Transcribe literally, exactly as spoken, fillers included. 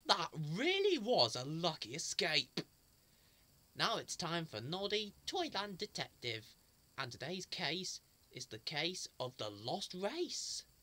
That really was a lucky escape. Now it's time for Noddy Toyland Detective, and today's case is the case of the lost race.